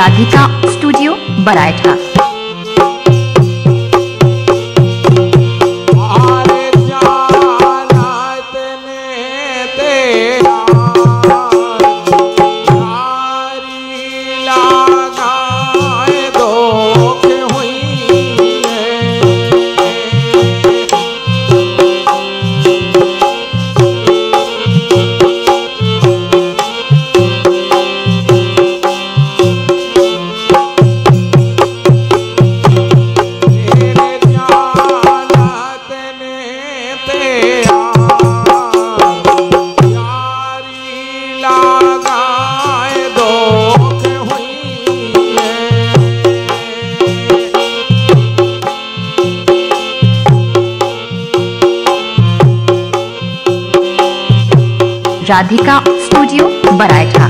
Radhika studio Baraitha. Radhika studio Baraitha.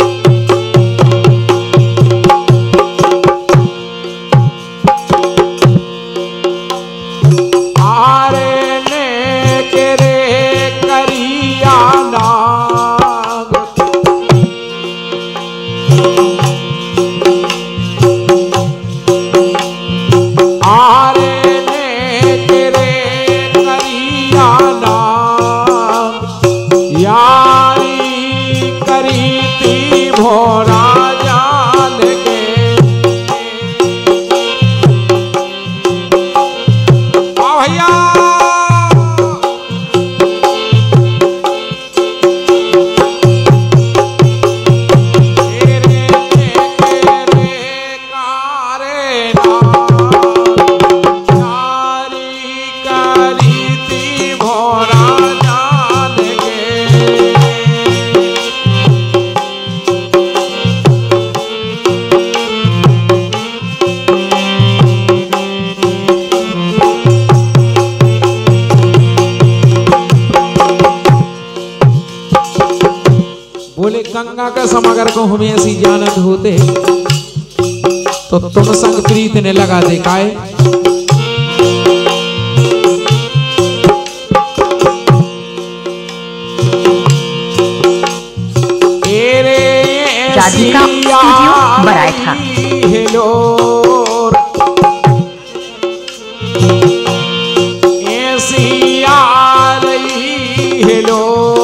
Ganga का समागर को हमें ऐसी जानत होते तो तुम संग प्रीत ने लगा दे काए। राधिका स्टूडियो बरायठा। ऐसी आ रही हेलो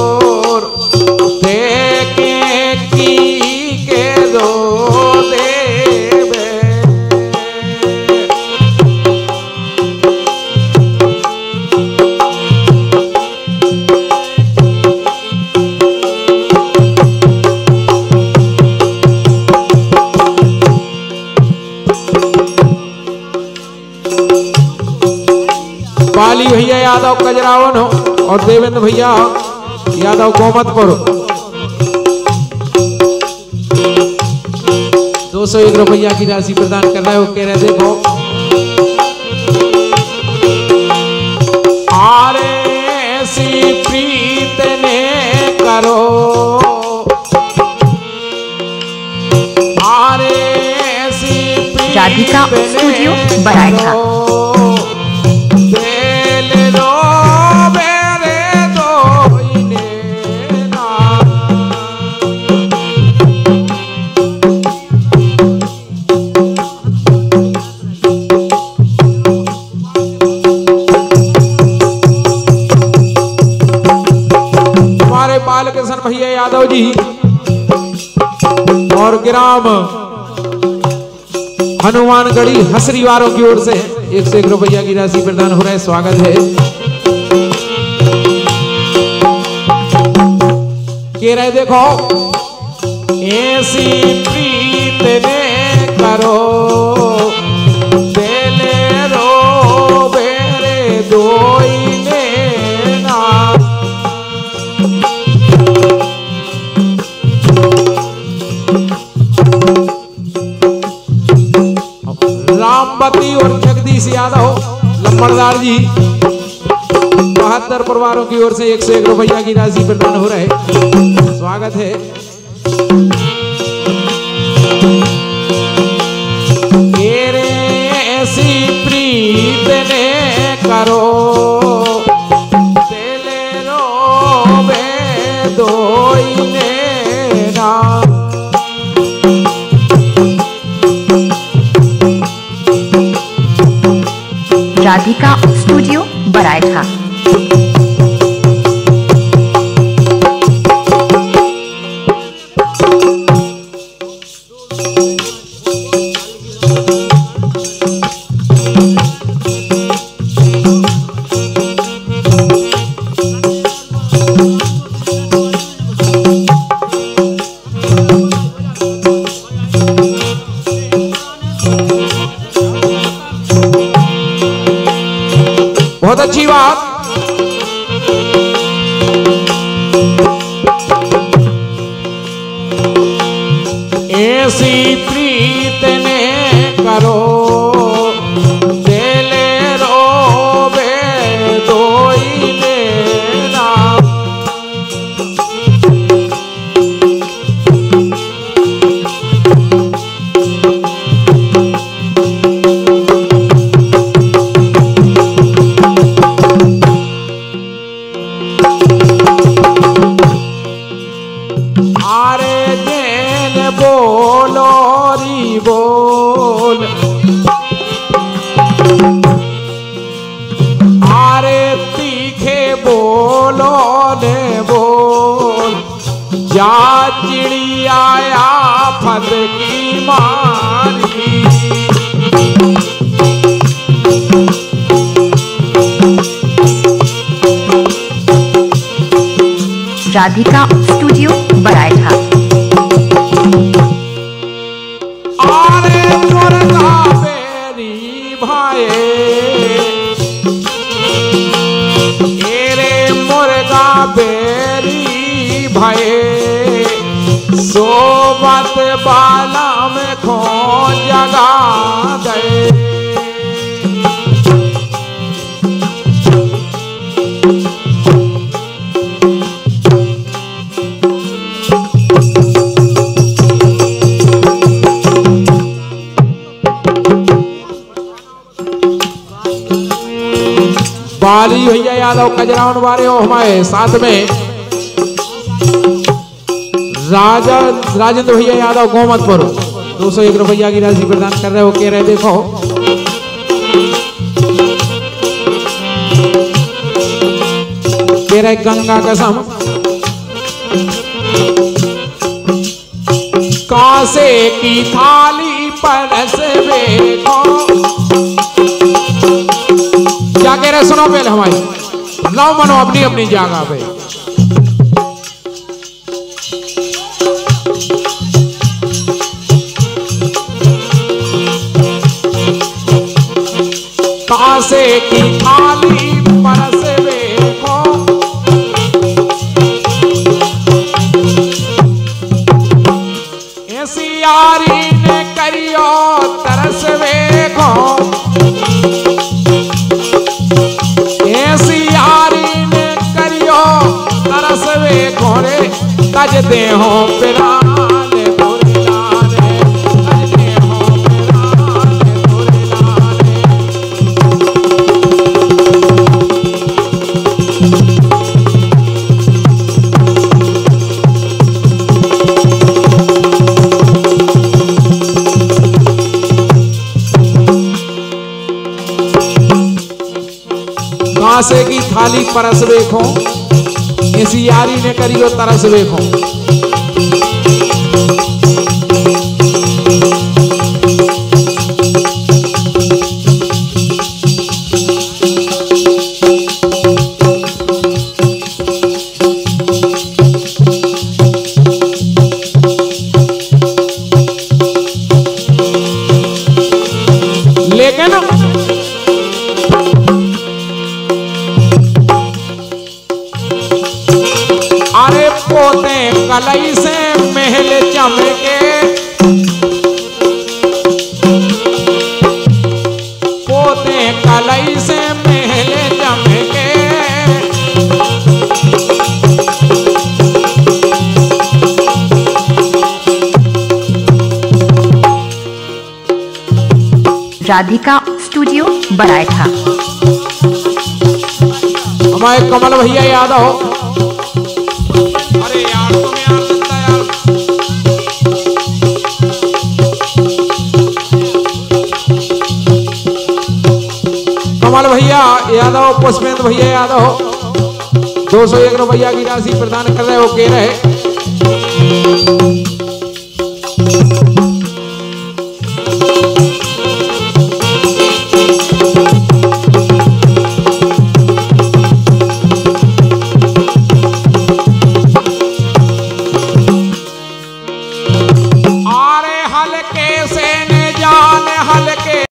बाली भैया यादव कजरावन हो और देवेंद्र भैया यादव गोमतपुर 201 रुपया की राशि प्रदान कर रहे हो। कह रहे देखो आरे ऐसी प्रीत ने करो, आरे ऐसी प्रीत राधिका स्टूडियो बरायठा। बालकृष्ण भैया यादव जी और ग्राम हनुमानगढ़ी हसरीवारों की ओर से 101 रुपया की राशि प्रदान हो रहा है। स्वागत है। कह रहे देखो ऐसी प्रीत ने करो देले रो बेरे दोई ने ना। रामपति और जगदीश यादव लम्बड़दार जी 72 परिवारों की ओर से 101 रुपया की राशि प्रदान हो रहे। स्वागत है। ऐसी प्रीत ने करो तेले रो बे दोई ने ना। राधिका स्टूडियो बरायठा। बहुत अच्छी बात। ऐसी प्रीत ने करो दिले रोवे दोई लेना। आरे दिल बोलो री बोल, आरे तीखे बोलो ने बोल, जा चिड़िया आफत की मारी। राधिका स्टूडियो बरायठा। आरे मुर्गा बेरी भाई, एरे मुर्गा बेरी भाई, सोबत बाला में खो जगा दे। बाली भैया यादव कजरावन वाले हो हमारे साथ में, राजेंद्र भैया यादव गोमतपुर 201 रुपया की राशि प्रदान कर रहे हो। कह रहे देखो कह रहे गंगा कसम कांसे की थाली परस देखो। क्या कह रहे सुनो पहले हमारी, लाओ मनो अपनी अपनी जगह पे। कांसे की थाली परस देखो, ऐसी यारी ने करियो तरस देखो, ऐसी यारी ने करियो तरस देखो रे, तज दे हो पिराने तोरे लाने, तज दे हो पिराने तोरे लाने। कांसे की थाली परस देखो, ऐसी यारी ने करियो तरस देखो। लेकिन अरे पोते कलई से महल चमके, पोते कलई से महल चमके, राधिका स्टूडियो बरायठा। हमारे कमल भैया यादव, अरे यार तुम्हें यार लगता यार, कमल भैया यादव, पुष्पेंद्र भैया यादव 201 रुपया की राशि प्रदान कर रहे हो के रहे।